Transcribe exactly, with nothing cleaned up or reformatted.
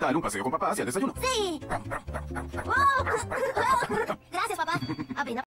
Dale un paseo con papá hacia el desayuno. Sí.